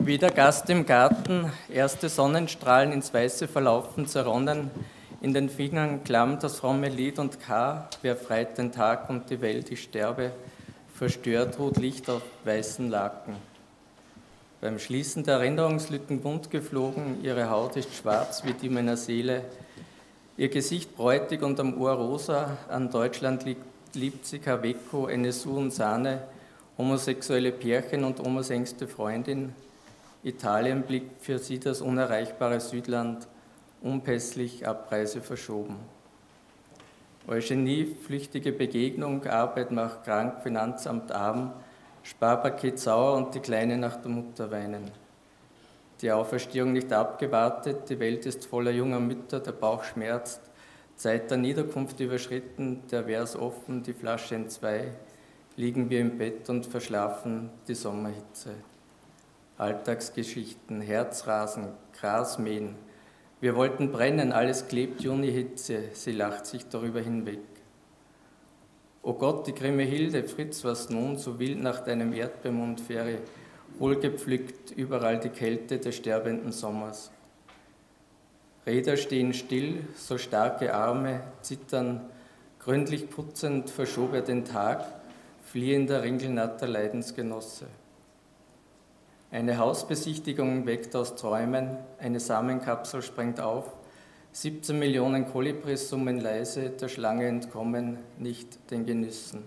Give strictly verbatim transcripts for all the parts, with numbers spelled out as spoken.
Wieder Gast im Garten, erste Sonnenstrahlen ins Weiße verlaufen, zerronnen, in den Fingern klamm das fromme Lied und K, wer freit den Tag und die Welt, ich sterbe, verstört ruht Licht auf weißen Laken. Beim Schließen der Erinnerungslücken bunt geflogen, ihre Haut ist schwarz wie die meiner Seele, ihr Gesicht bräutig und am Ohr rosa, an Deutschland liegt, liebt sie Kaweco, N S U und Sahne, homosexuelle Pärchen und Omas engste Freundin. Italien blickt für sie das unerreichbare Südland, unpässlich Abreise verschoben. Eugenie, flüchtige Begegnung, Arbeit macht krank, Finanzamt arm, Sparpaket sauer und die Kleine nach der Mutter weinen. Die Auferstehung nicht abgewartet, die Welt ist voller junger Mütter, der Bauch schmerzt, Zeit der Niederkunft überschritten, der Vers offen, die Flasche entzwei, liegen wir im Bett und verschlafen die Sommerhitze. Alltagsgeschichten, Herzrasen, Gras mähen. Wir wollten brennen, alles klebt, Junihitze, sie lacht sich darüber hinweg. O Gott, die grimme Hilde, Fritz, was nun, so wild nach deinem Erdbeermund fähre, wohlgepflückt, überall die Kälte des sterbenden Sommers. Räder stehen still, so starke Arme zittern, gründlich putzend verschob er den Tag, fliehender ringelnatter Leidensgenosse. Eine Hausbesichtigung weckt aus Träumen, eine Samenkapsel sprengt auf, siebzehn Millionen Kolibris summen leise, der Schlange entkommen, nicht den Genüssen.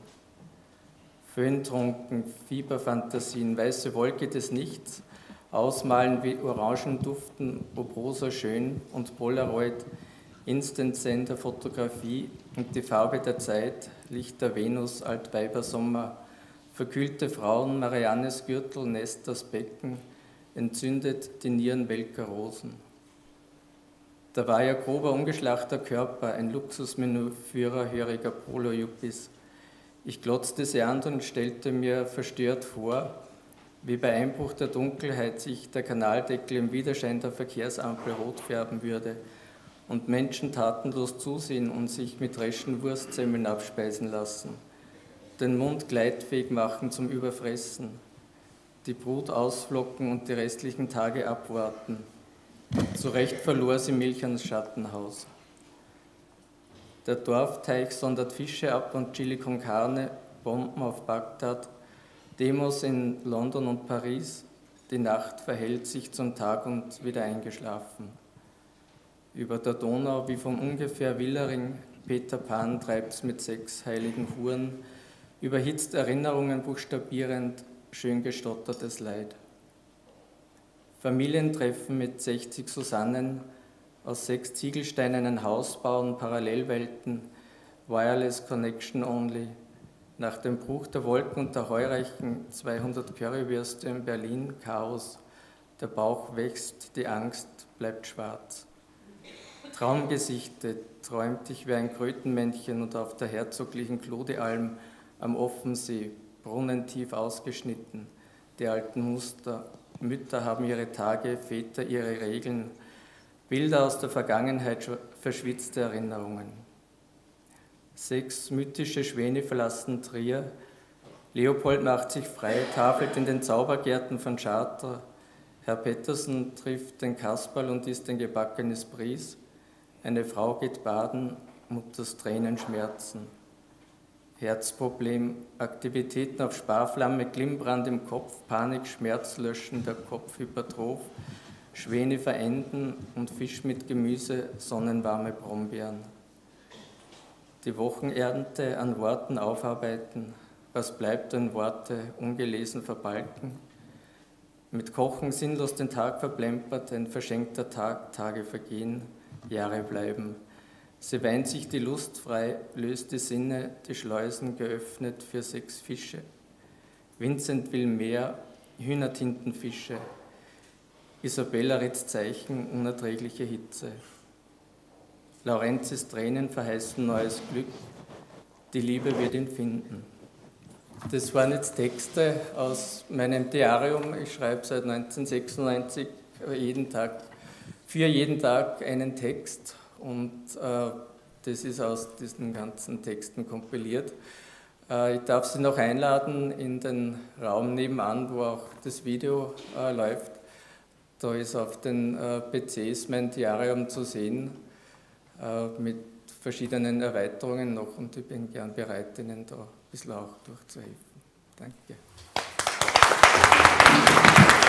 Föhntrunken, Fieberfantasien, weiße Wolke des Nichts, ausmalen wie Orangen duften, ob rosa schön und Polaroid, Instant-Sender, Fotografie und die Farbe der Zeit, Licht der Venus, Altweibersommer, verkühlte Frauen, Mariannes Gürtel, nässt das Becken, entzündet die Nieren welker Rosen. Da war ihr grober, ungeschlachter Körper, ein Luxusmenü führerhöriger Polo-Yuppies. Ich glotzte sie an und stellte mir verstört vor, wie bei Einbruch der Dunkelheit sich der Kanaldeckel im Widerschein der Verkehrsampel rot färben würde und Menschen tatenlos zusehen und sich mit reschen Wurstsemmeln abspeisen lassen, den Mund gleitfähig machen zum Überfressen, die Brut ausflocken und die restlichen Tage abwarten. Zu Recht verlor sie Milch ans Schattenhaus. Der Dorfteich sondert Fische ab und Chili con Carne, Bomben auf Bagdad, Demos in London und Paris, die Nacht verhält sich zum Tag und wieder eingeschlafen. Über der Donau wie vom ungefähr Willering, Peter Pan treibt's mit sechs heiligen Huren, überhitzt Erinnerungen buchstabierend, schön gestottertes Leid. Familientreffen mit sechzig Susannen, aus sechs Ziegelsteinen ein Haus bauen, Parallelwelten, Wireless Connection Only. Nach dem Bruch der Wolken und der Heureichen zweihundert Currywürste in Berlin, Chaos, der Bauch wächst, die Angst bleibt schwarz. Traumgesichte, träumt ich wie ein Krötenmännchen und auf der herzoglichen Klodealm am Offensee, brunnentief ausgeschnitten, die alten Muster, Mütter haben ihre Tage, Väter ihre Regeln, Bilder aus der Vergangenheit, verschwitzte Erinnerungen. Sechs mythische Schwäne verlassen Trier, Leopold macht sich frei, tafelt in den Zaubergärten von Chartres, Herr Pettersen trifft den Kasperl und isst ein gebackenes Bries, eine Frau geht baden, Mutters Tränen schmerzen. Herzproblem, Aktivitäten auf Sparflamme, Glimmbrand im Kopf, Panik, Schmerz löschen, der Kopf hypertroph, Schwäne verenden und Fisch mit Gemüse, sonnenwarme Brombeeren. Die Wochenernte an Worten aufarbeiten, was bleibt, wenn Worte ungelesen verbalken? Mit Kochen sinnlos den Tag verplempert, ein verschenkter Tag, Tage vergehen, Jahre bleiben. Sie weint sich die Lust frei, löst die Sinne, die Schleusen geöffnet für sechs Fische. Vincent will mehr, Hühnertintenfische. Isabella ritzt Zeichen, unerträgliche Hitze. Laurenzis Tränen verheißen neues Glück, die Liebe wird ihn finden. Das waren jetzt Texte aus meinem Diarium. Ich schreibe seit neunzehnhundertsechsundneunzig jeden Tag, für jeden Tag einen Text. Und äh, das ist aus diesen ganzen Texten kompiliert. Äh, ich darf Sie noch einladen in den Raum nebenan, wo auch das Video äh, läuft. Da ist auf den äh, P Cs mein Diarium zu sehen, äh, mit verschiedenen Erweiterungen noch, und ich bin gern bereit, Ihnen da ein bisschen auch durchzuhelfen. Danke.